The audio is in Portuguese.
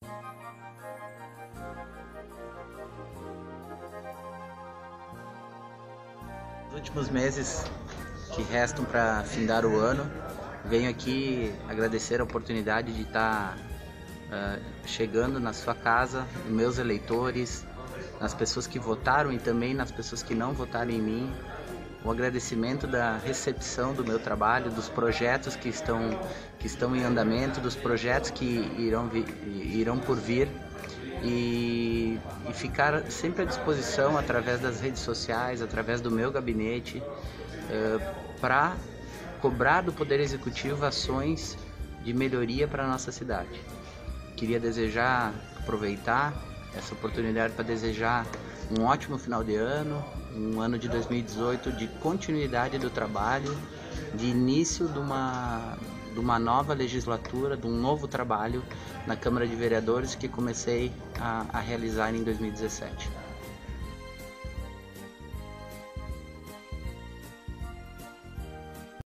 Nos últimos meses que restam para findar o ano, venho aqui agradecer a oportunidade de estar chegando na sua casa, nos meus eleitores, nas pessoas que votaram e também nas pessoas que não votaram em mim. O agradecimento da recepção do meu trabalho, dos projetos que estão em andamento, dos projetos que irão por vir e ficar sempre à disposição através das redes sociais, através do meu gabinete, para cobrar do Poder Executivo ações de melhoria para a nossa cidade. Queria aproveitar essa oportunidade para desejar um ótimo final de ano, um ano de 2018 de continuidade do trabalho, de início de uma nova legislatura, de um novo trabalho na Câmara de Vereadores que comecei a realizar em 2017.